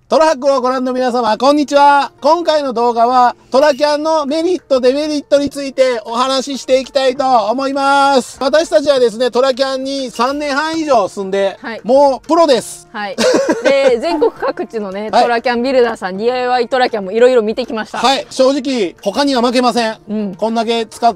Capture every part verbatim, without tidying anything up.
トラハックをご覧の皆様、こんにちは。今回の動画は、トラキャンのメリット、デメリットについてお話ししていきたいと思います。私たちはですね、トラキャンにさんねんはん以上住んで、はい、もうプロです。 はい。で、全国各地のね、トラキャンビルダーさん、ディーアイワイ トラキャンもいろいろ見てきました。 はい。正直、他には負けません。うん、こんだけ使って、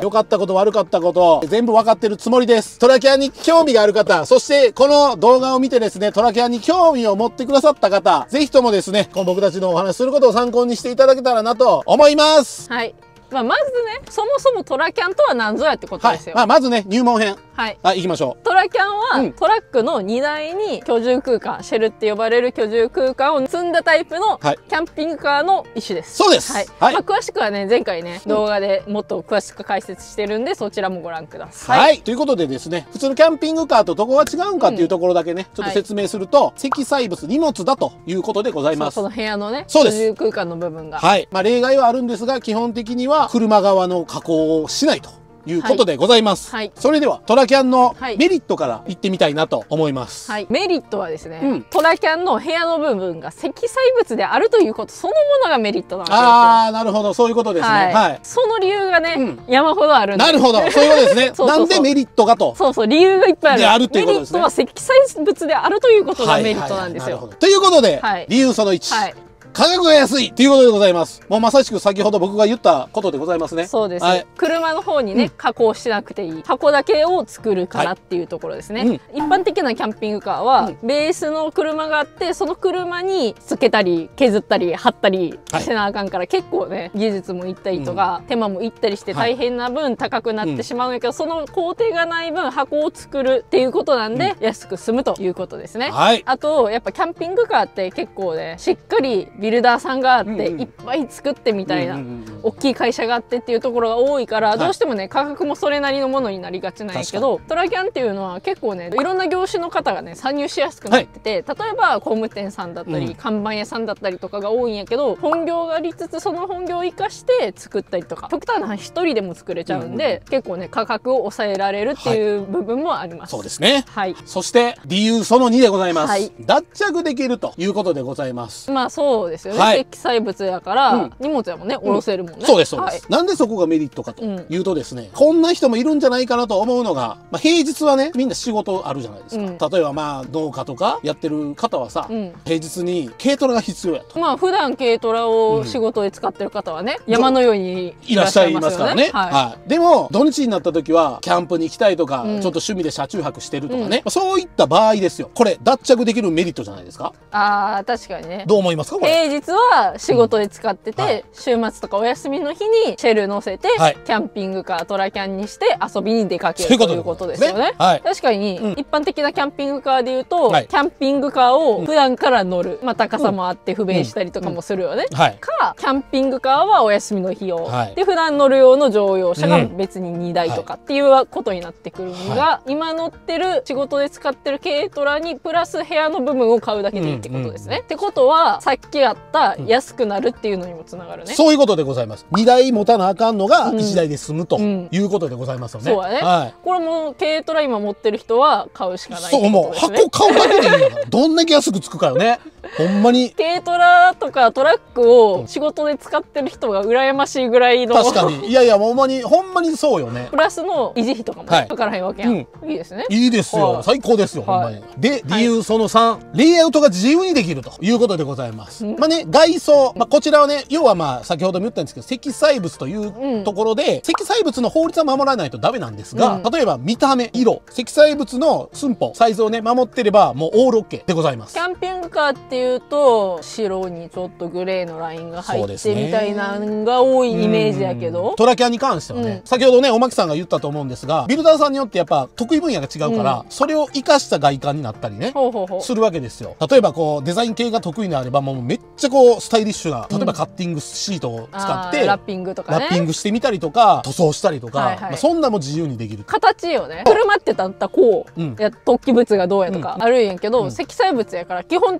良かったこと、悪かったこと、全部分かってるつもりです。トラキャンに興味がある方、そしてこの動画を見てですね、トラキャンに興味を持ってくださった方、ぜひともですね、僕たちのお話しすることを参考にしていただけたらなと思います。 はい。まあ、まずね、そもそもトラキャンとは何ぞやってことですよ。 はい、まあ、まずね、入門編。はい。はい、行きましょう。 トラキャンは、うん、トラックの荷台に居住空間、シェルって呼ばれる居住空間を積んだタイプの、はい、キャンピングカーの一種です。 そうです。はい。 はい、まあ、詳しくはね、前回ね、動画でもっと詳しく解説してるんで、そちらもご覧ください。 はい。ということでですね、普通のキャンピングカーとどこが違うんかっていうところだけね、うん、ちょっと説明すると、はい、積載物、荷物だということでございます。 その部屋のね、 そうです。 居住空間の部分が。 はい。まあ、例外はあるんですが、基本的には車側の加工をしないということでございます。はい。それではトラキャンのメリットから言ってみたいなと思います。 はい。メリットはですね、うん、トラキャンの部屋の部分が積載物であるということそのものがメリットなわけですよ。ああ、 なるほど、そういうことですね。 はい。はい、その理由がね、うん、山ほどあるんです。 なるほど、そういうことですね。そうそうそう、なんでメリットがと。 そうそう、理由がいっぱいある。 あるということですね。 メリットは積載物であるということがメリットなんですよ。 ということで、はい、理由そのいち。はい、価格が安いということでございます。もうまさしく先ほど僕が言ったことでございますね。 そうです。はい、車の方にね、うん、加工しなくていい。箱だけを作るからっていうところですね。はい、うん、一般的なキャンピングカーは、うん、ベースの車があって、その車につけたり、削ったり、貼ったりせなあかんから、はい、結構ね、技術もいったりとか、うん、手間もいったりして大変な分高くなってしまうんやけど、うん、その工程がない分箱を作るっていうことなんで、うん、安く済むということですね。はい、あと、やっぱキャンピングカーって結構ね、しっかりビルダーさんがあっていっぱい作ってみたいな大きい会社があってっていうところが多いから、どうしてもね価格もそれなりのものになりがちなんやけど、トラキャンっていうのは結構ねいろんな業種の方がね参入しやすくなってて、はい、例えば工務店さんだったり、うん、看板屋さんだったりとかが多いんやけど、本業がありつつその本業を生かして作ったりとか、極端な話一人でも作れちゃうんで、うん、結構ね価格を抑えられるっていう部分もあります。 はい、そうですね。 はい。 そして理由そのにでございます。はい、脱着できるということでございます。 まあそうですよね。はい、積載物やから、うん、荷物やもんね、下ろせるもんね。 うん、そうですそうです。はい、なんでそこがメリットかというとですね、うん、こんな人もいるんじゃないかなと思うのが、まあ、平日はねみんな仕事あるじゃないですか。うん、例えばまあ農家とかやってる方はさ、うん、平日に軽トラが必要やと。 まあ普段軽トラを仕事で使ってる方はね、うん、山のようにいらっしゃいますからね。はい、はい。でも土日になった時はキャンプに行きたいとか、うん、ちょっと趣味で車中泊してるとかね、うん、そういった場合ですよ。これ脱着できるメリットじゃないですか。 ああ、確かにね。 どう思いますかこれ。 平日は仕事で使ってて、うん、はい、週末とかお休みの日にシェル乗せて、はい、キャンピングカートラキャンにして遊びに出かけるということですよね。はい、確かに、うん、一般的なキャンピングカーでいうと、はい、キャンピングカーを普段から乗る、まあ、高さもあって不便したりとかもするよね。うんうん、はい、かキャンピングカーはお休みの日用、はい、で普段乗る用の乗用車が別ににだいとかっていうことになってくるのが、はい、今乗ってる仕事で使ってる軽トラにプラス部屋の部分を買うだけでいいってことですね。うんうん、ってことはさっきあった安くなるっていうのにもつながるね。 そういうことでございます。にだい持たなあかんのがいちだいで済むということでございますよね。 そうだね。はい、これも軽トラ今持ってる人は買うしかないってことですね。 そう、もう箱買うだけでいいんだから。どんだけ安くつくかよね。ほんまに。 軽トラとかトラックを仕事で使ってる人が羨ましいぐらいの。 確かに。いやいや、ほんまに、ほんまにそうよね。 プラスの維持費とかもかからへんわけやん。いいですね。 いいですよ。最高ですよ、ほんまに。で、理由そのさん。レイアウトが自由にできるということでございます。まあね、外装。まあこちらはね、要はまあ先ほども言ったんですけど、積載物というところで、積載物の法律は守らないとダメなんですが、例えば見た目、色、積載物の寸法、サイズをね、守ってればもうオールオッケーでございます。 キャンピングカーっていうと、白にちょっとグレーのラインが入ってみたいなのが多いイメージやけど、 トラキャンに関してはね、うん、先ほどね、おまきさんが言ったと思うんですが、ビルダーさんによってやっぱ得意分野が違うから、うん、それを活かした外観になったりね、ほうほうほうするわけですよ。例えばこう、デザイン系が得意であれば、もうめっちゃこう、スタイリッシュな、例えばカッティングシートを使って、うん、 ラッピングとかね。 ラッピングしてみたりとか、塗装したりとか、はいはい、まあそんなも自由にできる。 形よね。車ってだったらこう、うん、や突起物がどうやとかあるんやけど、うん、積載物やから基本的にはな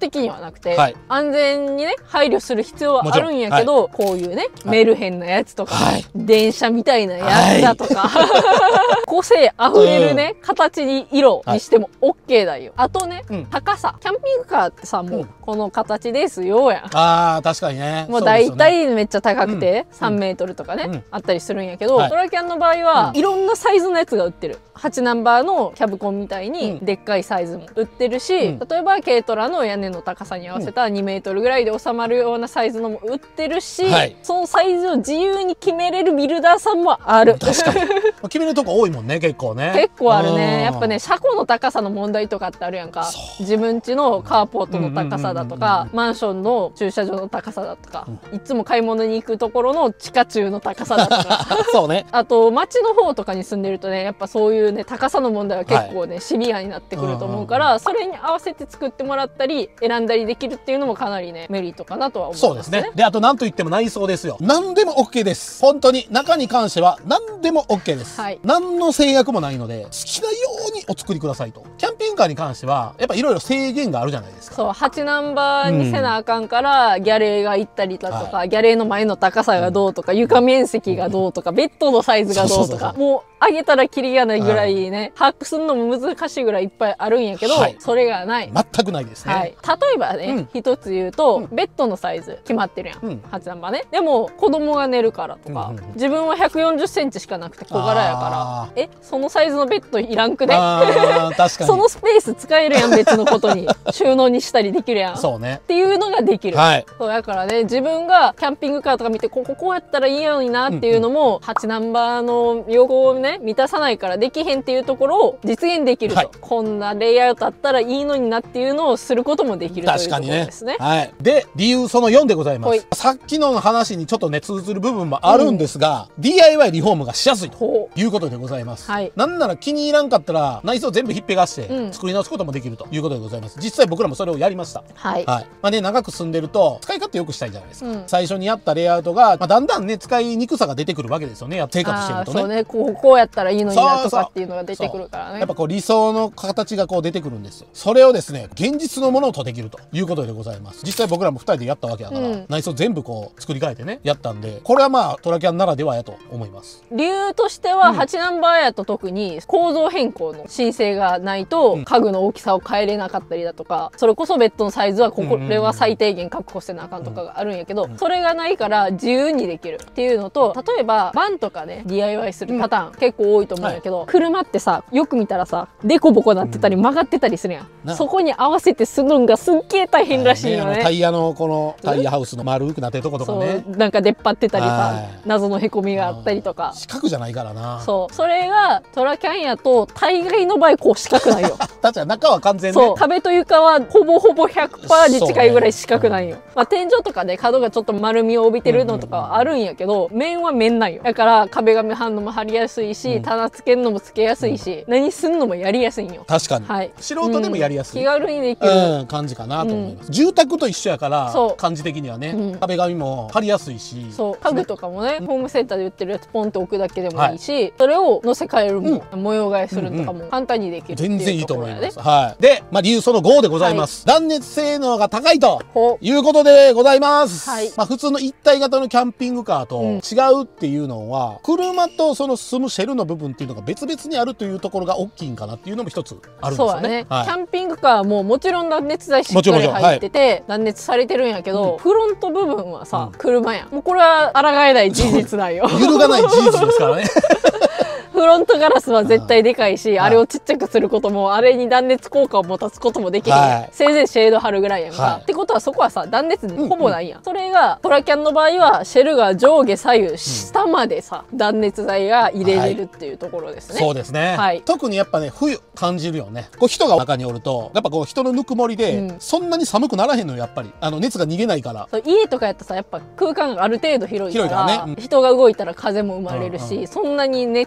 なくて、 はい、 安全にね配慮する必要はあるんやけど、はい、こういうね、はい、メルヘンなやつとか、はい、電車みたいなやつだとか、はい、個性あふれるね、うん、形に色にしても OK だよ。あとね、うん、高さキャンピングカーってさもうこの形ですよやん。 あー確かにね。 もう大体めっちゃ高くてさんメートルとかね、うん、あったりするんやけど、はい、トラキャンの場合はいろんなサイズのやつが売ってる。はちナンバーのキャブコンみたいにでっかいサイズも売ってるし、うん、例えば軽トラの屋根の高さに合わせたにメートルぐらいで収まるようなサイズのも売ってるし、はい、そのサイズを自由に決めれるビルダーさんもある。 確かに決めるとこ多いもんね結構ね。 結構あるね。やっぱね車庫の高さの問題とかってあるやんか。自分家のカーポートの高さだとかマンションの駐車場の高さだとか、うん、いつも買い物に行くところの地下駐の高さだとかそうね。 あと町の方とかに住んでるとねやっぱそういうね高さの問題は結構ね、はい、シビアになってくると思うから、うんうん、それに合わせて作ってもらったり選んだりできるっていうのもかなりねメリットかなとは思いますね。 そうですね。であと何と言っても内装ですよ。何でも OK です。本当に中に関しては何でも OK です、はい、何の制約もないので好きなようにお作りくださいと。キャンピングカーに関してはやっぱいろいろ制限があるじゃないですか。 そうはちナンバーにせなあかんから、うん、ギャレーが行ったりだとか、はい、ギャレーの前の高さがどうとか、うん、床面積がどうとか、うん、ベッドのサイズがどうとかもう上げたらキリがないぐらいね、把握するのも難しいぐらいいっぱいあるんやけど、はい、それがない全くないですね、 はい、例えばね一、うん、つ言うと、うん、ベッドのサイズ決まってるやん、うん、はちナンバーね。でも子供が寝るからとか、うんうんうん、自分はひゃくよんじゅっセンチしかなくて小柄やからえそのサイズのベッドいらんくね確かにそのスペース使えるやん別のことに収納にしたりできるやんそうねっていうのができる、 はい、 そうやからね自分がキャンピングカーとか見てこここうやったらいいのになっていうのも、うんうん、はちナンバーの要望をね満たさないからできへんっていうところを実現できると、はい、こんなレイアウトあったらいいのになっていうのをすることもできるというところですね。 はい、で理由そのよんでございます。さっきの話にちょっとね通ずる部分もあるんですが、うん、ディーアイワイ リフォームがしやすいということでございます、はい、なんなら気に入らんかったら内装全部ひっぺがして作り直すこともできるということでございます。実際僕らもそれをやりました。はい、はい、まあね長く住んでると使い勝手よくしたいじゃないですか、うん、最初にやったレイアウトが、まあ、だんだんね使いにくさが出てくるわけですよね生活してるとね。 そうねこう、こうやったらいいのになとかっていうのが出てくるからね。 やっぱこう理想の形がこう出てくるんですよ。それをですね現実のものとできるということでございます。実際僕らもふたりでやったわけだから、うん、内装全部こう作り変えてねやったんでこれはまあトラキャンならではやと思います。 理由としては、うん、はちナンバーやと特に構造変更の申請がないと、うん、家具の大きさを変えれなかったりだとかそれこそベッドのサイズはこれは最低限確保してなあかんとかがあるんやけど、うん、それがないから自由にできるっていうのと例えばバンとかね ディーアイワイ するパターン、うん、結構多いと思うんやけど、はい、車ってさよく見たらさデコボコなってたり曲がってたりするやん、うん、そこに合わせてするんがすっげえ大変らしいよね。 ねタイヤのこのタイヤハウスの丸くなってるとことかねなんか出っ張ってたりさ謎のへこみがあったりとか四角じゃないからな。 そうそれがトラキャンやと大概の場合こう四角ないよ確かに中は完全に、 ね、そう壁と床はほぼほぼ ひゃくパーセント に近いぐらい四角ないよ、ねうんまあ、天井とかで角がちょっと丸みを帯びてるのとかはあるんやけど面は面ないよ。だから壁紙貼るのも貼りやすいし、うん、棚つけるのもつけやすいし、うん、何すんのもやりやすいんよ。 確かに、 はい、 素人でもやりやすい、 うん、気軽にできる、 うん、感じかなと思います、うん、住宅と一緒やから感じ的にはね、うん、壁紙も貼りやすいしそう家具とかもね、うん、ホームセンターで売ってるやつポンって置くだけでもいいし、はい、それを乗せ替えるも、うん、模様替えするとかも簡単にできるっていうところやね。全然いいと思います、はい、で、まあ、理由そのごでございます、はい、断熱性能が高いということでございます、はいまあ、普通の一体型のキャンピングカーと違うっていうのは、うん、車とその住むシェルの部分っていうのが別々にあるというところが大きいんかなっていうのも一つあるんですよね。そうだね、はい、キャンピングカーももちろん断熱材しっかり入ってて、はい、断熱されてるんやけど、うん、フロント部分はさ、うん、車やん。もうこれは抗えない事実なんよ揺るがない事実ですからねフロントガラスは絶対でかいし、あれをちっちゃくすることもあれに断熱効果を持たすこともできる、はい、せいぜいシェード貼るぐらいやんか、はい、ってことはそこはさ断熱ほぼないやん、うんうん、それがトラキャンの場合はシェルが上下左右下までさ、うん、断熱材が入れれるっていうところですね、はい、 そうですね、はい、特にやっぱね冬感じるよね。こう人が中におるとやっぱこう人のぬくもりで、うん、そんなに寒くならへんのよ。やっぱりあの熱が逃げないから。 そう家とかやったらさやっぱ空間がある程度広いから、広いからね、うん、人が動いたら風も生まれるし、うんうん、そんなに熱もさ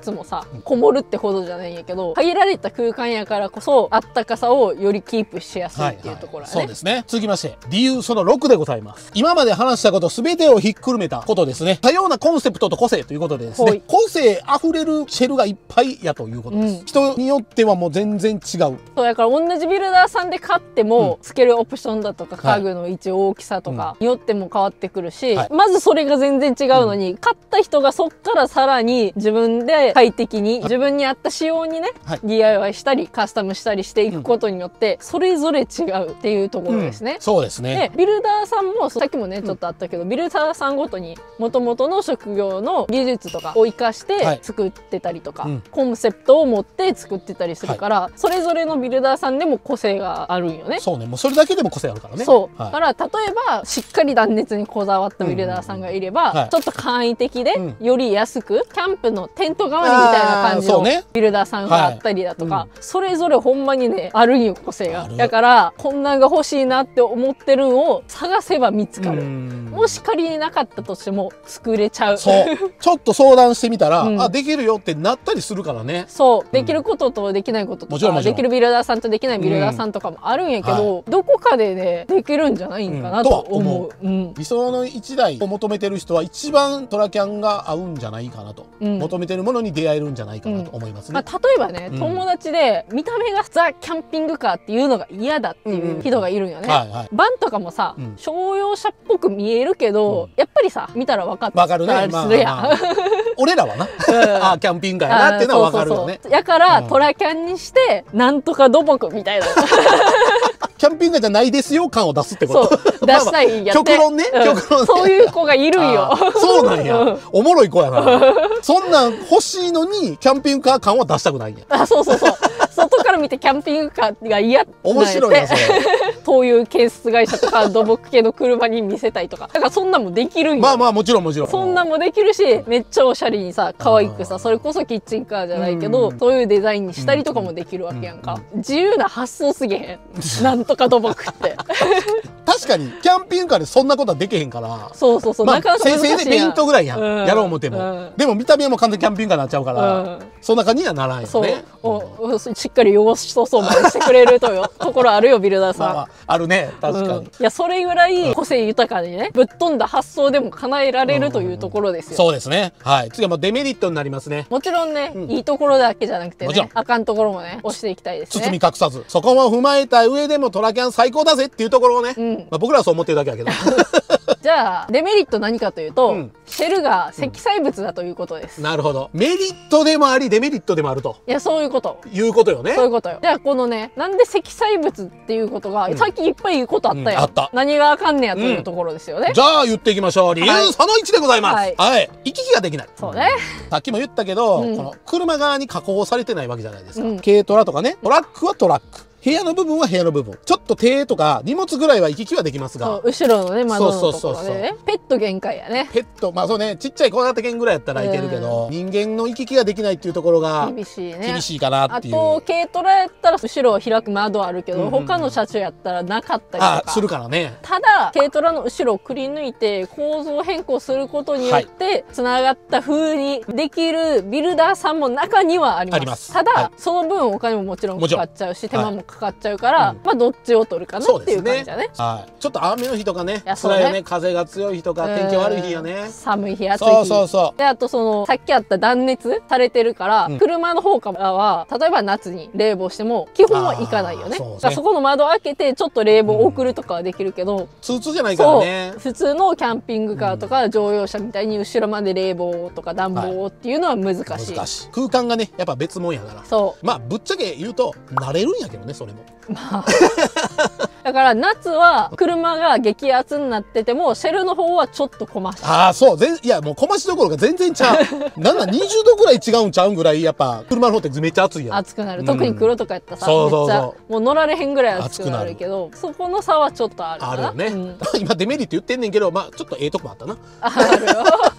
がこもるってほどじゃないんやけど、限られた空間やからこそあったかさをよりキープしやすいっていうところやね。 そうですね。続きまして理由そのろくでございます。今まで話したこと全てをひっくるめたことですね。多様なコンセプトと個性ということでですね、個性あふれるシェルがいっぱいやということです、うん、人によってはもう全然違う。 そうやから同じビルダーさんで買っても、うん、つけるオプションだとか家具の位置、はい、大きさとかによっても変わってくるし、はい、まずそれが全然違うのに、うん、買った人がそっからさらに自分で快適に、はい、自分に合った仕様にね、はい、ディーアイワイ したりカスタムしたりしていくことによって、うん、それぞれ違うっていうところですね、 うん、そうですね。 でビルダーさんもさっきもねちょっとあったけど、うん、ビルダーさんごとに元々の職業の技術とかを生かして作ってたりとか、はい、うん、コンセプトを持って作ってたりするから、はい、それぞれのビルダーさんでも個性があるんよね。 そうね、もうそれだけでも個性あるからね。 そう、 はい、 だから例えばしっかり断熱にこだわったビルダーさんがいれば、うんうん、はい、ちょっと簡易的で、うん、より安くキャンプのテント代わりみたいな感じのビルダーさんがあったりだとか、はい、うん、それぞれほんまにねあるんよ個性が。だからこんなんが欲しいなって思ってるのを探せば見つかる。もし仮になかったとしても作れちゃう。 そうちょっと相談してみたら、うん、あできるよってなったりするからね。 そう、できることとできないこととか、できるビルダーさんとできないビルダーさんとかもあるんやけど、うん、はい、どこかでねできるんじゃないんかなと思う。うん、 理想のいちだいを求めてる人は一番トラキャンが合うんじゃないかなと、うん、求めてるものに出会えるんじゃないかなと思いますね。 うん、まあ、例えばね、うん、友達で見た目がザ・キャンピングカーっていうのが嫌だっていう人がいるんよね。バンとかもさ、うん、商用車っぽく見えるけど、うん、やっぱりさ見たら分かったりするやん。 俺らはな、あキャンピングカーやなっていうのは分かるよね。 やから、うん、トラキャンにしてなんとか土木みたいなキャンピングカーじゃないですよ感を出すってこと。 そう出したいやって極論ね、うん、極論ね、 そういう子がいるんよ。 そうなんや、うん、おもろい子やな。そんなん欲しいのにキャンピングカー感は出したくないんや。 あ、そうそうそう。外から見てキャンピングカーが嫌って面白いなそれ。 そういう建設会社とか土木系の車に見せたいとか、だからそんなんもできるんよ。 まあまあもちろんもちろん。 そんなんもできるし、めっちゃおしゃれにさ可愛くさ、それこそキッチンカーじゃないけど、うん、そういうデザインにしたりとかもできるわけやんか。うん、自由な発想すぎへん。なんとか土木って。 確かにキャンピングカーでそんなことはできへんから。 そうそうそう。 まあ先生でペイントぐらいやん。うん、やろう思っても、うん。でも見た目はもう完全にキャンピングカーになっちゃうから、うん、そんな感じにはならんよね。そうおしっかり汚し塗装までしてくれるとよところあるよビルダーさん。まあまあ、 あるね確かに。うん、いやそれぐらい個性豊かにね、ぶっ飛んだ発想でも叶えられるというところですよ。 そうですね。はい。次はもうデメリットになりますね。 もちろんね、うん、いいところだけじゃなくてね、あかんところもね押していきたいですね。 包み隠さずそこも踏まえた上でもトラキャン最高だぜっていうところをね、うん、まあ僕らはそう思ってるだけやけど。 じゃあデメリット何かというと、うん、シェルが積載物だということです。 なるほど。メリットでもありデメリットでもあると。 いやそういうこと。 いうことよね。 そういうことよ。じゃあこのね、なんで積載物っていうことが、うん、さっきいっぱい言うことあったやん。うん、あった。何があかんねやというところですよね。うん、 じゃあ言っていきましょう。理由そのいちでございます。はい。はい、行き来ができない。 そうね。 さっきも言ったけど、うん、この車側に加工されてないわけじゃないですか。うん、軽トラとかね、トラックはトラック。部屋の部分は部屋の部分。ちょっと手とか荷物ぐらいは行き来はできますが。 後ろのね、窓のところでね。ペット限界やね。 ペット、まあそうね、ちっちゃい小型犬ぐらいやったらいけるけど、人間の行き来ができないっていうところが厳しいね。 厳しいかなっていう。 あと、軽トラやったら後ろを開く窓あるけど、他の車種やったらなかったりとか。 あ、するからね。 ただ、軽トラの後ろをくり抜いて構造変更することによって、つながった風にできるビルダーさんも中にはあります。あります。ただ、その分お金ももちろんかかっちゃうし、手間もかかっちゃうから、まあどっちを取るかなっていう感じだね。はい。 ちょっと雨の日とかね、辛いよね。風が強い日とか天気悪い日やね。 寒い日暑い日。 そうそうそう。 であとそのさっきあった断熱されてるから、車の方からは例えば夏に冷房しても基本は行かないよね。そこの窓開けてちょっと冷房送るとかはできるけど、 通通じゃないからね。 普通のキャンピングカーとか乗用車みたいに後ろまで冷房とか暖房っていうのは難しい。難しい。空間がねやっぱ別物やから。そう。まあぶっちゃけ言うと慣れるんやけどねそれも。まあ。 だから夏は車が激アツになっててもシェルの方はちょっとこまし。 ああそう全いやもうこましどころが全然ちゃう。なんだにじゅうどぐらい違うんちゃうんぐらいやっぱ車の方ってめっちゃ暑いやん。 暑くなる。特に黒とかやったらさ、めっちゃもう乗られへんぐらい暑くなるけど、そこの差はちょっとあるかな。 あるよね。今デメリット言ってんねんけど、まあちょっとええとこもあったな。 あるよ。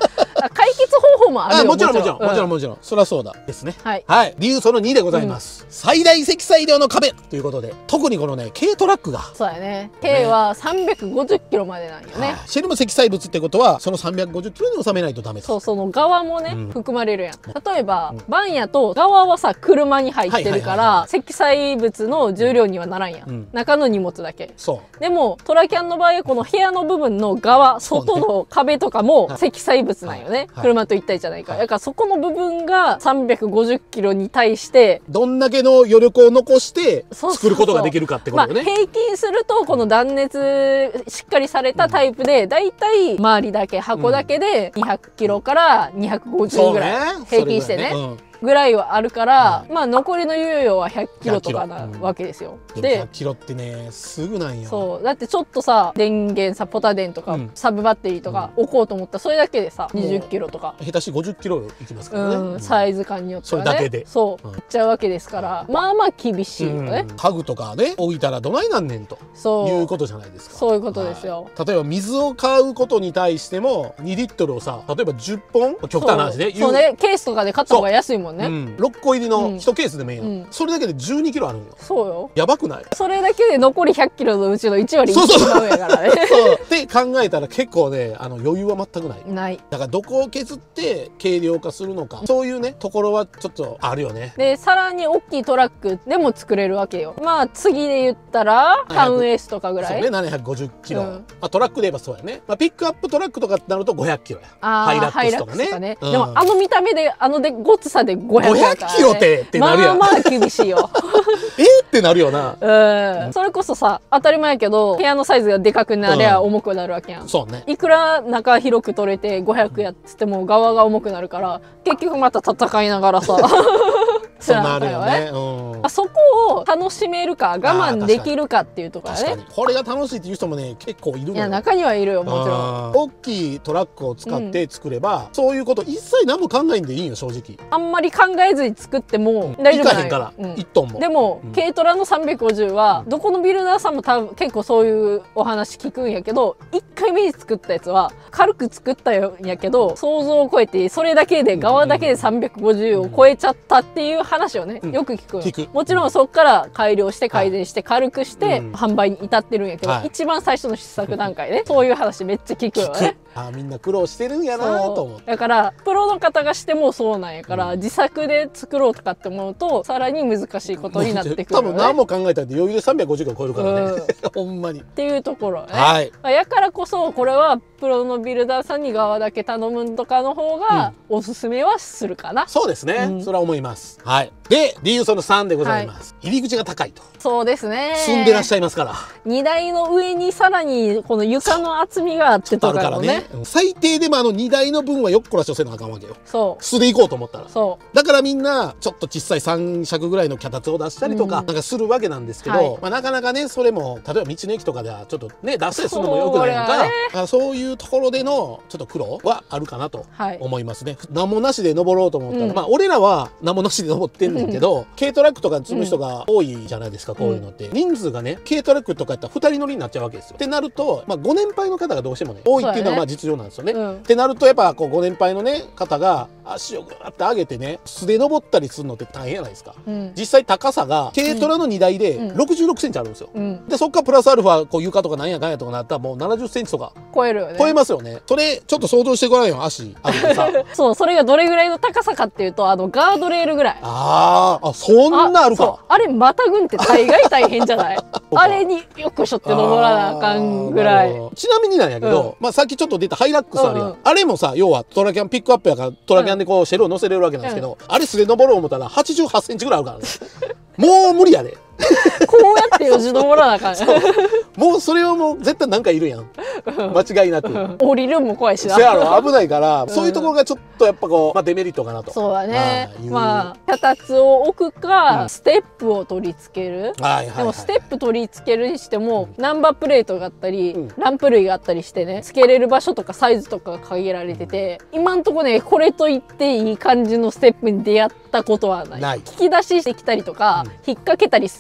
解決方法もあるよ。 もちろんもちろんもちろんもちろん、そりゃそうだですね。 はい、 はい、理由そのにでございます。最大積載量の壁ということで、特にこのね軽トラックがそうやね、軽はさんびゃくごじゅっキロまでなんよね。 シェルも積載物ってことはそのさんびゃくごじゅっキロに収めないとダメと。 そう、その側もね含まれるやん。例えばバンやと側はさ車に入ってるから積載物の重量にはならんやん、中の荷物だけ。そうでもトラキャンの場合はこの部屋の部分の側、外の壁とかも積載物なんよね、車と一体じゃないから。だからそこの部分がさんびゃくごじゅっキロに対してどんだけの余力を残して作ることができるかってことよね。 平均するとこの断熱しっかりされたタイプでだいたい周りだけ箱だけでにひゃくキロからにひゃくごじゅうぐらい平均してねぐらいはあるから、まあ残りの猶予はひゃっキロとかなわけですよ。 でひゃっキロってねすぐなんよ。 そうだってちょっとさ電源さポタ電とかサブバッテリーとか置こうと思ったらそれだけでさにじゅっキロとか下手しごじゅっキロいきますからね、 サイズ感によってはね。 それだけでそういっちゃうわけですから、まあまあ厳しいよね。 家具とかね置いたらどないなんねんということじゃないですか。 そういうことですよ。 例えば水を買うことに対してもにリットルをさ例えばじゅっぽん極端な話でそうね、ケースとかで買った方が安いもんね。 ろっこ入りのいちケースでもいいやん、それだけでじゅうにキロあるんよ。 そうよ、 やばくない？ それだけで残りひゃっキロのうちのいちわりいってしまうんやからね。 って考えたら結構ねあの余裕は全くないない。 だからどこを削って軽量化するのか、そういうねところはちょっとあるよね。 でさらに大きいトラックでも作れるわけよ。まあ次で言ったらタウンエースとかぐらい。 そうね、ななひゃくごじゅっキロ、うん、まあ、トラックで言えばそうやね、まあ、ピックアップトラックとかってなるとごひゃっキロや。ハイラックスとかね。ねうん、でもあの見た目であのでごつさでごひゃくやから、ね、 ごひゃっキロってってなるやん。 まあまあ厳しいよ。 えってなるよな。 うん、それこそさ当たり前やけど部屋のサイズがでかくなりゃ重くなるわけやん、うん、そうね。いくら中広く取れてごひゃくやっつっても側が重くなるから結局また戦いながらさそうなるよね。 うん、そこを楽しめるか我慢できるかっていうところね。 これが楽しいっていう人もね結構いるのよ。 いや中にはいるよ、もちろん。 大きいトラックを使って作れば、うん、そういうこと一切何も考えんでいいよ正直。 あんまり考えずに作っても大丈夫ない。 いかへんから、うん、いっトンも。でも、うん、軽トラのさんびゃくごじゅうはどこのビルダーさんも多分結構そういうお話聞くんやけど、いっかいめに作ったやつは軽く作ったんやけど想像を超えてそれだけで側だけでさんびゃくごじゅうを超えちゃったっていう話をね、うん、よく聞く。聞く。もちろんそこから改良して改善して軽くして販売に至ってるんやけど、はい、一番最初の試作段階でそういう話めっちゃ聞くよね。 あ、みんな苦労してるんやなと思う。 だからプロの方がしてもそうなんやから、うん、自作で作ろうとかって思うとさらに難しいことになってくるよね。 多分何も考えたら余裕でさんびゃくごじゅうキロ超えるからね、うん、ほんまにっていうところね。はい、やからこそこれはプロのビルダーさんに側だけ頼むとかの方がおすすめはするかな、うん、 そうですね、うん、それは思います。はい。で理由そのさんでございます、はい、入り口が高いと。 そうですね、 住んでらっしゃいますから荷台の上にさらにこの床の厚みがあってとかもね、 最低でもあの荷台の分はよっこらしょせなあかんわけよ。そう素で行こうと思ったら。そうだからみんなちょっと小さいさん尺ぐらいの脚立を出したりとか、うん、なんかするわけなんですけど、はい、まあなかなかねそれも例えば道の駅とかではちょっとね出したりするのもよくないのか、そう、そういうところでのちょっと苦労はあるかなと思いますね。はい、何もなしで登ろうと思ったら、うん、まあ俺らは何もなしで登ってんねんけど、うん、軽トラックとか積む人が多いじゃないですか、うん、こういうのって。人数がね軽トラックとかやったらふたり乗りになっちゃうわけですよ。ってなると、まあ、ご年配の方がどうしてもね多いっていうのはまあ実情なんですよね。うん、ってなるとやっぱこうご年配のね方が足をグーって上げてね素で登ったりするのって大変じゃないですか。うん、実際高さが軽トラの荷台でろくじゅうろくセンチあるんですよ。うん、でそっからプラスアルファこう床とかなんやかんやとかなったらもうななじゅっセンチとか超えるよね。 超えますよね。それちょっと想像してごらんよ、足上げてさ。 そうそれがどれぐらいの高さかっていうとあのガードレールぐらい。 あーあ、そんなあるか。 あれまたぐんって大概大変じゃない？あれによくしょって登らなあかんぐらい。 ちなみになんやけど、うん、まあさっきちょっと出たハイラックスあるやん、うんうん、あれもさ要はトラキャンピックアップやからトラキャンでこうシェルを乗せれるわけなんですけど、うん、あれ素で登ろう思ったらはちじゅうはちセンチぐらいあるからね。もう無理やで。 こうやってよじ登らなあかん。 もうそれはもう絶対なんかいるやん、間違いなく。 降りるも怖いしな。 そやろ、危ないから、うん、そういうところがちょっとやっぱこう、まあ、デメリットかなと。 そうだね。まあ脚立を置くか、うん、ステップを取り付ける。でもステップ取り付けるにしても、うん、ナンバープレートがあったり、うん、ランプ類があったりしてね付けれる場所とかサイズとかが限られてて、うん、今んとこねこれといっていい感じのステップに出会ったことはない。ない。引き出ししてきたりとか、うん、引っ掛けたりす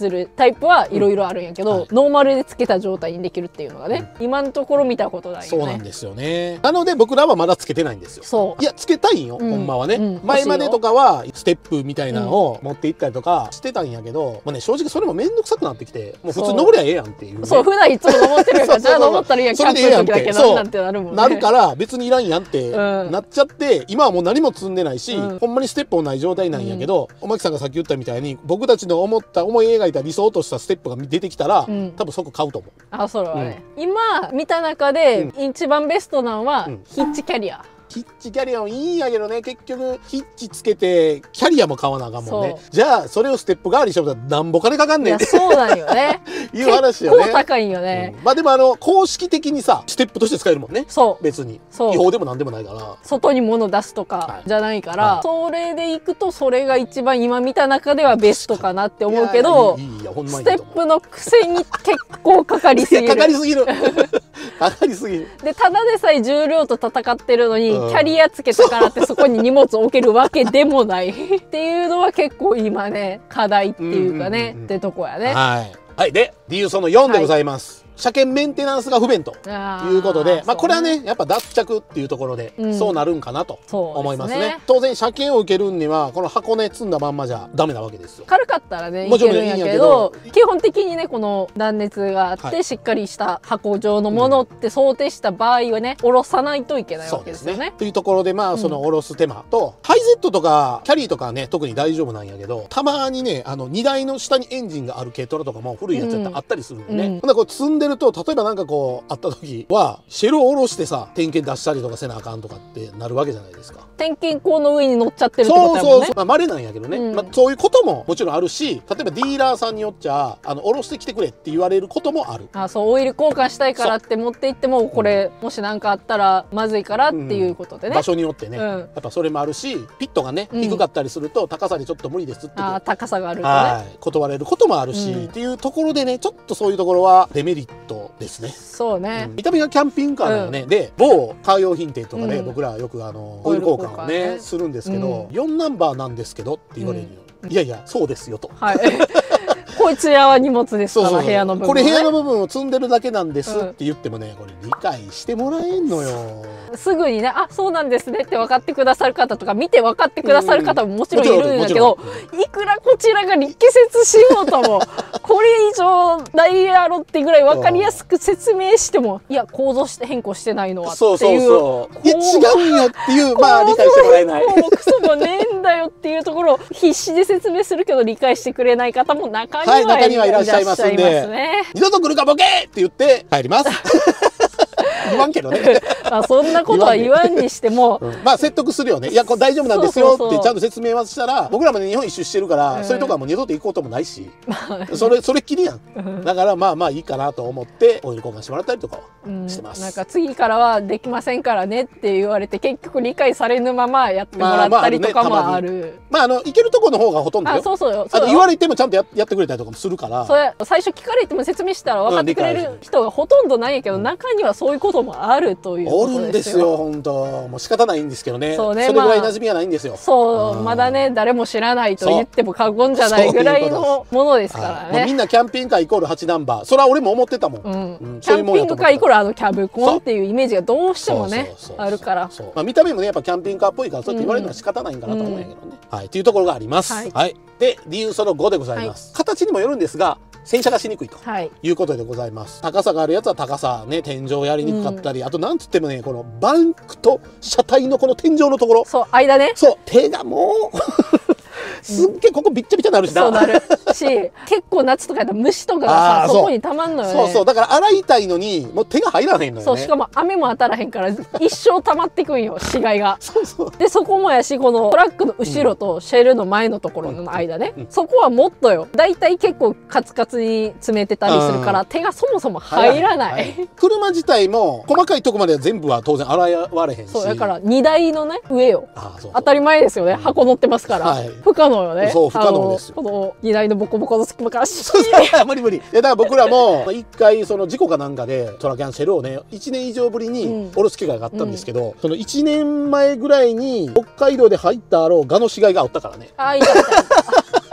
するタイプはいろいろあるんやけど、 うんはい、 ノーマルでつけた状態にできるっていうのがね、うん、今のところ見たことないよね。 そうなんですよね。なので僕らはまだつけてないんですよ。そういやつけたいんよ、うん、ほんまはね、うん、前までとかはステップみたいなのを持って行ったりとかしてたんやけど、まあね、正直それも面倒くさくなってきて、もう普通登りゃええやんっていう、ね、 そう普段いつも登ってるやんからじゃあ登ったらいいやん、キャンプの時だけどなんてなるもんね。 なるから別にいらんやんってなっちゃって、うん、今はもう何も積んでないし、うん、ほんまにステップもない状態なんやけど、おまきさんがさっき言ったみたいに僕たちの思った思い描いた理想としたステップが出てきたら、うん、多分そこ買うと思う。 あ、それはね、うん、今見た中で一番ベストなのは、うん、ヒッチキャリア。 ヒッチキャリアもいいんやけどね、結局ヒッチつけてキャリアも買わなあかんもんね。じゃあそれをステップ代わりにしてもらったらなんぼ金かかんねんって。 そうなんよねいう話よね。 結構高いんよね、 うん、まあでもあの公式的にさステップとして使えるもんね。そう別に違法でもなんでもないから、 外に物出すとかじゃないから、はい、それでいくとそれが一番今見た中ではベストかなって思うけど、ステップのくせに結構かかりすぎる。 かかりすぎるかかりすぎる。 でただでさえ重量と戦ってるのに、うん、キャリアつけたからってそこに荷物を置けるわけでもないっていうのは結構今ね課題っていうかねってとこやね。 はい、はい、で理由そのよんでございます。はい、車検メンテナンスが不便ということで、まあこれはねやっぱ脱着っていうところでそうなるんかなと思いますね。当然車検を受けるにはこの箱根積んだまんまじゃダメなわけですよ。 軽かったらねいけるんやけど、基本的にねこの断熱があってしっかりした箱状のものって想定した場合はね下ろさないといけないわけですよね。 というところでまあその下ろす手間と、ハイゼットとかキャリーとかね特に大丈夫なんやけど、たまにねあの荷台の下にエンジンがある軽トラとかも古いやつやったらあったりするんでね。ほんでこう積んでると例えばなんかこうあった時はシェルを下ろしてさ点検出したりとかせなあかんとかってなるわけじゃないですか。 点検口の上に乗っちゃってるってことだもんね。 そうそうそう、まあ稀なんやけどね、うん、まあそういうことももちろんあるし、例えばディーラーさんによっちゃあの下ろしてきてくれって言われることもある。 あ、そうオイル交換したいからって持って行ってもこれ、うん、もし何かあったらまずいからっていうことでね、うん、 場所によってね、うん、やっぱそれもあるし、ピットがね低かったりすると高さにちょっと無理ですって、 あ高さがあるとね、 はい、断れることもあるし、うん、っていうところでねちょっとそういうところはデメリットですね。 そうね、 うん、見た目がキャンピングカーなのね、うん、で某カー用品店とかで、ね、うん、僕らはよくあのオイル交換をねするんですけど、うん、よんナンバーなんですけどって言われるよ、うん、いやいやそうですよと、はいこいつらは荷物ですから部屋の部分、ね、 これ部屋の部分を積んでるだけなんですって言ってもね、これ理解してもらえんのよ。 すぐにね、あ、そうなんですねって分かってくださる方とか見て分かってくださる方ももちろんいるんだけど、いくらこちらが力説しようともこれ以上ないやろってぐらい分かりやすく説明しても、いや構造して変更してないのはっていう、そうそうそういや違うんよっていうまあ理解してもらえない、 もうクソもねえんだよっていうところを必死で説明するけど理解してくれない方も中には、はい、 中にはいらっしゃいますんで、ね、二度と来るかボケって言って帰ります言わんけどねまあそんなことは言わんにしても、 うん、まあ説得するよね。いやこれ大丈夫なんですよってちゃんと説明はしたら、僕らもね日本一周してるから、うん、そういうとこはもう二度と行こうともないし、それそれっきりやんだからまあまあいいかなと思ってオイル交換してもらったりとかはしてます、 うん、なんか次からはできませんからねって言われて結局理解されぬままやってもらったりとかもある。 まああの行けるとこの方がほとんどよ。 あ、そうそうよ。 あと言われてもちゃんと や, やってくれたりとかもするから、 それ最初聞かれても説明したら分かってくれる人がほとんどないんやけど、うん、中にはそういうこともあるということですよ。 おるんですよ本当。もう仕方ないんですけどね。そうね、それぐらい馴染みはないんですよ。 そう、まだね誰も知らないと言っても過言じゃないぐらいのものですからね。 みんなキャンピングカーイコールはちナンバー、それは俺も思ってたもん。 うんうん、キャンピングカーイコールあのキャブコンっていうイメージがどうしてもねあるから、 まあ見た目もねやっぱキャンピングカーっぽいからそうやって言われるのは仕方ないんかなと思うんやけどね、うん、はいっていうところがあります。はい、はい、で理由そのごでございます、はい、形にもよるんですが洗車がしにくいということでございます。高さがあるやつは高さね、天井やりにくかったり、うん、あとなんつってもねこのバンクと車体のこの天井のところ、 そう間ね、 そう手がもうすっげえここびっちゃびちゃになるしな、 そうなるし結構夏とかやったら虫とかがさそこにたまんのよね。 そうそうだから洗いたいのにもう手が入らへんのよね。 そうしかも雨も当たらへんから一生溜まってくんよ死骸がそうそうでそこもやし、このトラックの後ろとシェルの前のところの間ね、うんうん、そこはもっとよだいたい結構カツカツに詰めてたりするから、うん、手がそもそも入らない、はいはい、 車自体も細かいとこまでは全部は当然洗われへんし、 そうだから荷台のね上よ、ああそうそう当たり前ですよね、うん、箱乗ってますから、はい、不可能よね。 そう不可能ですよ。 この荷台のボコボコの隙間から無理無理。だから僕らも一回その事故かなんかでトラキャンシェルをねいちねん以上ぶりに下ろす機会があったんですけど、うん、そのいちねんまえぐらいに北海道で入ったあろうガの死骸があったからね。 あいたいた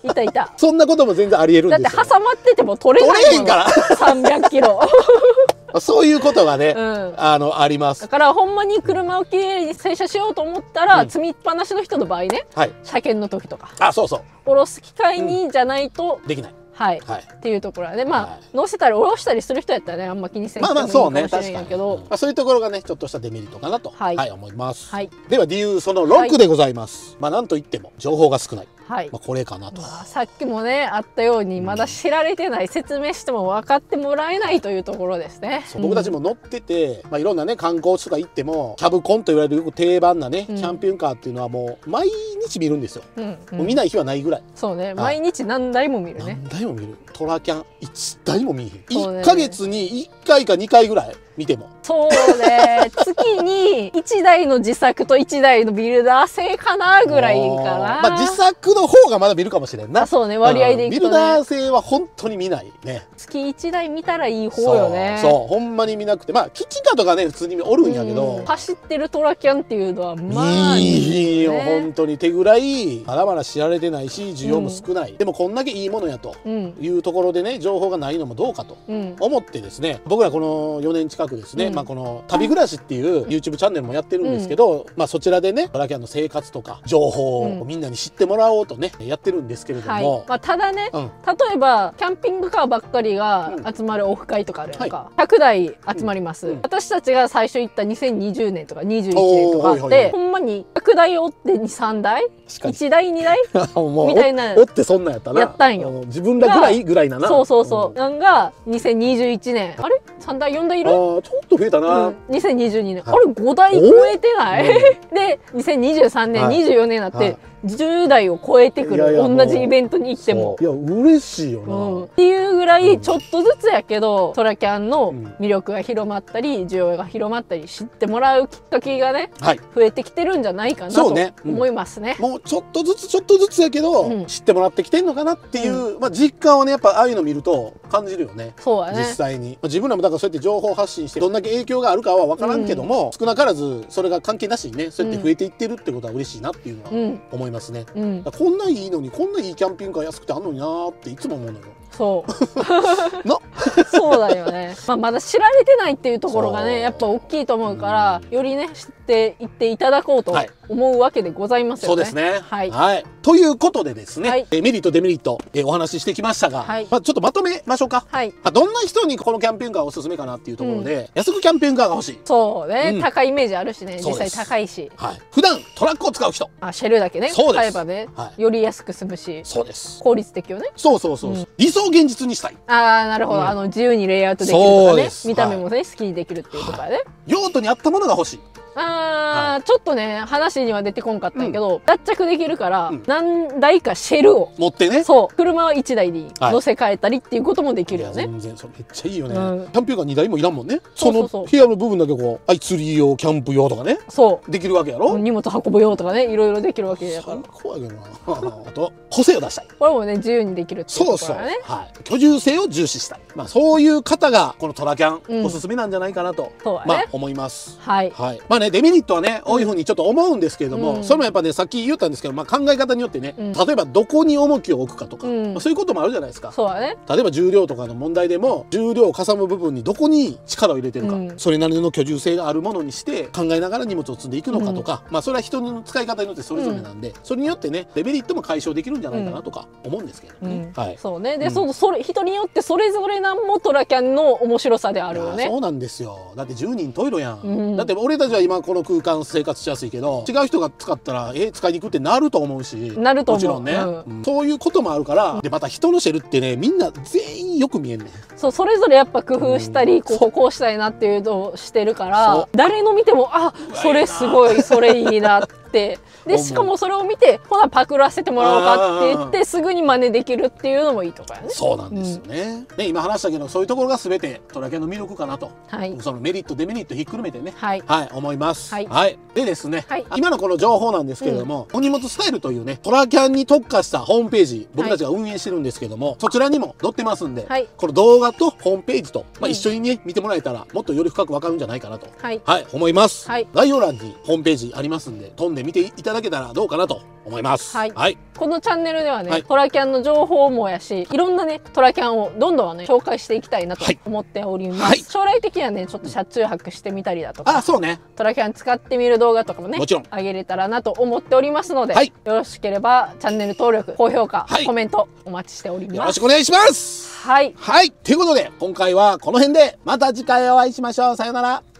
いたいた。 そんなことも全然ありえるんだってですよ。 挟まってても取れないもの。 取れへんからさんびゃくキロ。 そういうことがね、 うん、 あのあります。 だからほんまに車をきれいに洗車しようと思ったら、 うん、 積みっぱなしの人の場合ね、はい、車検の時とか、 あ、そうそう、 下ろす機会にじゃないと、 うん、できない。 はい、はい、っていうところはね、まあ、はい、乗せたり下ろしたりする人やったらね、あんま気にせんでもいいかもしれないけど、まあそういうところがね、ちょっとしたデメリットかなと、はい、はい、思います。はい、では理由そのろくでございます。はい、まあなんといっても情報が少ない。はい、まあこれかなと、まあ、さっきもねあったようにまだ知られてない、うん、説明しても分かってもらえないというところですね。 僕たちも乗ってて、まあ、いろんなね観光地とか行ってもキャブコンと言われるよく定番なね、うん、キャンピングカーっていうのはもう毎日見るんですよ、うん、うん、もう見ない日はないぐらい。 そうね、毎日何台も見るね。 何台も見る。トラキャンいちだいも見えへん、ね、いっかげつにいっかいかにかいぐらい見ても。 そうね月にいちだいの自作といちだいのビルダー製かなぐらいかな。 まあ自作の方がまだ見るかもしれんな。 あ、そうね、割合でいくとね、 ビルダー製は本当に見ないね。 月いちだい見たらいい方よね。 そうそう、ほんまに見なくて、まあキッチンカーとかね普通におるんやけど、 走ってるトラキャンっていうのはまあいいよ、ね、本当に手ぐらいまだまだ知られてないし需要も少ない、うん、でもこんだけいいものやというところでね、情報がないのもどうかと思ってですね、僕らこのよねん近くですね、うん、まあこの旅暮らしっていう ユーチューブ チャンネルもやってるんですけど、うん、まあそちらでねトラキャンの生活とか情報をみんなに知ってもらおうとねやってるんですけれども、はい、 まあ、ただね、うん、例えばキャンピングカーばっかりが集まるオフ会とかあるやんか、はい、ひゃくだい集まります、うんうん、私たちが最初行ったにせんにじゅうねんとかにじゅういちねんとかあって、ほんまにひゃくだいおってに、さんだいいちだいにだいみたいなおってそんなんやったな、 やったんよ。 自分らぐらいぐらいなな。 そうそうそう、なんがにせんにじゅういちねん、あれさんだいよんだいいる？あーちょっと増えたな、うん、 にせんにじゅうにねん、はい、あれごだい超えてない？でにせんにじゅうさんねん、はい、にじゅうよねんになって、はい、じゅうだいを超えてくる。同じイベントに行っても。 いや嬉しいよな、 うん、っていうぐらいちょっとずつやけど、うん、トラキャンの魅力が広まったり需要が広まったり知ってもらうきっかけがね、はい、増えてきてるんじゃないかなと思いますね。 うん、もうちょっとずつちょっとずつやけど、うん、知ってもらってきてんのかなっていう、うん、まあ実感をねやっぱああいうの見ると感じるよね。 そうだね、 実際に自分らもだからそうやって情報発信してどんだけ影響があるかは分からんけども、うん、少なからずそれが関係なしにねそうやって増えていってるってことは嬉しいなっていうのは思いますね。うん、こんないいのにこんないいキャンピングカー安くてあんのになーっていつも思うのよ。 そうなそうだよね、まあ、まだ知られてないっていうところがねやっぱ大きいと思うから、よりね知っていっていただこうと思うわけでございますよね。 そうですね、はい、はい、ということでですね、はい、えメリットデメリットえお話ししてきましたが、はい、まあ、ちょっとまとめましょうか。はい、まあ、どんな人にこのキャンピングカーがおすすめかなっていうところで、うん、安くキャンピングカーが欲しい。 そうね、うん、高いイメージあるしね、実際高いし、 はい、普段トラックを使う人、 あシェルだけね買えばね、はい、より安く済むし、そうです、効率的よね。 そうそうそう、うん、理想現実にしたい。 ああなるほど、うん、あの自由にレイアウトできるとかね、見た目もね、はい、好きにできるっていうとかね、 用途に合ったものが欲しい。 あー、はい、ちょっとね話には出てこんかったんやけど、うん、脱着できるから、うん、何台かシェルを持ってね、 そう車はいちだいに乗せ替えたりっていうこともできるよね。 全然それめっちゃいいよね、うん、キャンピングカーにだいもいらんもんね。その部屋の部分だけこうアイ釣り用キャンプ用とかね、そうできるわけやろ。 荷物運ぶ用とかね、いろいろできるわけやから。 最高やけどなあと個性を出したい、 これもね自由にできるっていうところだね。 そうそう、はい、居住性を重視したい、まあ、そういう方がこのトラキャン、うん、おすすめなんじゃないかなと、ね、まあ思います。はい、はい、まあねデメリットはねこういうふうにちょっと思うんですけれども、うん、それもやっぱねさっき言ったんですけど、まあ、考え方によってね、うん、例えばどこに重きを置くかとか、うん、まあ、そういうこともあるじゃないですか。そうだね、例えば重量とかの問題でも重量をかさむ部分にどこに力を入れてるか、うん、それなりの居住性があるものにして考えながら荷物を積んでいくのかとか、うん、まあそれは人の使い方によってそれぞれなんで、うん、それによってねデメリットも解消できるんじゃないかなとか思うんですけどね。はい、そうね。で、うん、そそれ人によってそれぞれなんもトラキャンの面白さであるよね。そうなんですよ。だってじゅうにんトイレやん、うん、だって俺たちは今この空間生活しやすいけど違う人が使ったらえ使いに行くってなると思うし、なると思う、もちろんね、うんうん、そういうこともあるから。でまた人のシェルってねみんな全員よく見えんねん。そうそれぞれやっぱ工夫したり、うん、こうこうしたいなっていうのをしてるから誰の見てもあそれすごいそれいいなってでしかもそれを見てほなパクらせてもらおうかって言ってすぐに真似できるっていうのもいいとかよね。そうなんですよね。うん、ね今話したけどそういうところが全てトラキャンの魅力かなと、はい、そのメリットデメリットひっくるめてね、はい、はい、思います。はい、はい、でですね、はい、今のこの情報なんですけれども、うん、お荷物スタイルというねトラキャンに特化したホームページ僕たちが運営してるんですけども、はい、そちらにも載ってますんで、はい、この動画とホームページと、まあ、一緒にね見てもらえたらもっとより深く分かるんじゃないかなと、はい、はい、思います。はい、概要欄にホームページありますんで飛んで見ていただけたらどうかなと思います。 はい、 はい、 このチャンネルではね、 はい、 トラキャンの情報もやし、いろんなねトラキャンをどんどんね紹介していきたいなと思っております。はい、将来的にはねちょっと車中泊してみたりだとか、 あ、そうね、 トラキャン使ってみる動画とかもね、 もちろん上げれたらなと思っておりますので、はい、よろしければチャンネル登録、高評価、はい、コメントお待ちしております。 よろしくお願いします。 はい、 はい、ということで今回はこの辺で、また次回お会いしましょう。さようなら。